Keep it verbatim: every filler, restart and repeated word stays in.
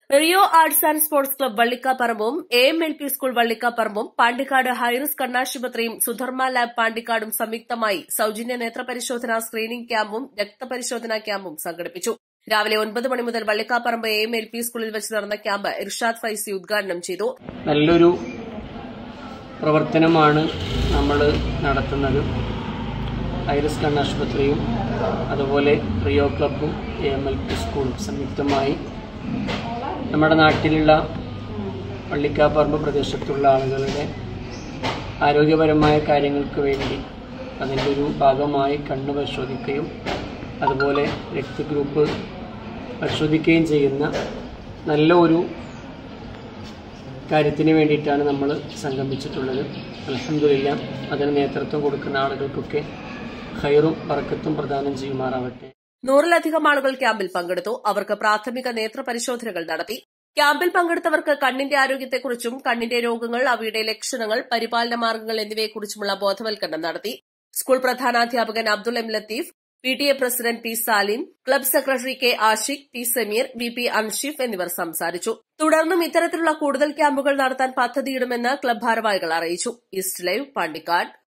Rio arts and sports club വള്ളിക്കാപ്പറമ്പും A M L P school വള്ളിക്കാപ്പറമ്പും പാണ്ടിക്കാട് ഹൈറിസ് കണ്ണാശുപത്രിയും സുധർമ്മ ലാബ് പാണ്ടിക്കാടും സംയുക്തമായി സൌജന്യ നേത്രപരിശോധനാ സ്ക്രീനിംഗ് ക്യാമ്പും രക്തപരിശോധനാ ക്യാമ്പും സംഘടിപ്പിച്ചു. രാവിലെ ഒൻപത് മണി മുതൽ Vallikkaparamba A M L P സ്കൂളിൽ വെച്ച് നടന്ന ക്യാമ്പ് ഇർഷാദ് ഫൈസി ഉദ്ഘാടനം ചെയ്തു. നല്ലൊരു പ്രവർത്തനമാണ് നമ്മൾ നടത്തുന്നത്. ഹൈറിസ് കണ്ണാശുപത്രിയും അതുപോലെ റിയോ ക്ലബും എ എം എൽ പി സ്കൂളും സംയുക്തമായി നമ്മുടെ നാട്ടിലുള്ള വള്ളിക്കാപ്പറമ്പ് പ്രദേശത്തുള്ള ആളുകളുടെ ആരോഗ്യപരമായ കാര്യങ്ങൾക്ക് വേണ്ടി അതിൻ്റെ ഒരു ഭാഗമായി കണ്ണ് പരിശോധിക്കുകയും അതുപോലെ രക്തഗ്രൂപ്പ് പരിശോധിക്കുകയും ചെയ്യുന്ന നല്ല ഒരു കാര്യത്തിന് വേണ്ടിയിട്ടാണ് നമ്മൾ സംഗമിച്ചിട്ടുള്ളത്. അൽഹംദുലില്ലാഹ് അതിന് നേതൃത്വം കൊടുക്കുന്ന ആളുകൾക്കൊക്കെ ഖൈറും ബറക്കത്തും പ്രദാനം ചെയ്യുമാറാവട്ടെ. നൂറിലധികം ആളുകൾ ക്യാമ്പിൽ പങ്കെടുത്തു. അവർക്ക് പ്രാഥമിക നേത്ര പരിശോധനകൾ നടത്തി. ക്യാമ്പിൽ പങ്കെടുത്തവർക്ക് കണ്ണിന്റെ ആരോഗ്യത്തെക്കുറിച്ചും കണ്ണിന്റെ രോഗങ്ങൾ, അവയുടെ ലക്ഷണങ്ങൾ, പരിപാലന മാർഗ്ഗങ്ങൾ എന്നിവയെക്കുറിച്ചുമുള്ള ബോധവൽക്കരണം നടത്തി. സ്കൂൾ പ്രധാനാധ്യാപകൻ Abdul M Latheef, P T A president P Salim, club secretary K Ashiq, P Sameer, V P Anshif എന്നിവർ സംസാരിച്ചു. തുടർന്നും ഇത്തരത്തിലുള്ള കൂടുതൽ ക്യാമ്പുകൾ നടത്താൻ പദ്ധതിയിടുമെന്ന് ക്ലബ് ഭാരവാഹികൾ അറിയിച്ചു. East Live, Pandikkad.